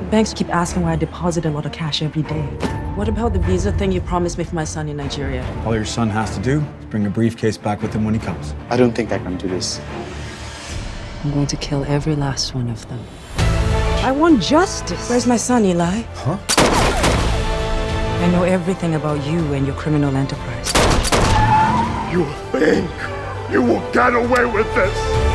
Banks keep asking why I deposit a lot of cash every day. What about the visa thing you promised me for my son in Nigeria? All your son has to do is bring a briefcase back with him when he comes. I don't think I can do this. I'm going to kill every last one of them. I want justice. Where's my son, Eli? Huh? I know everything about you and your criminal enterprise. You think you will get away with this?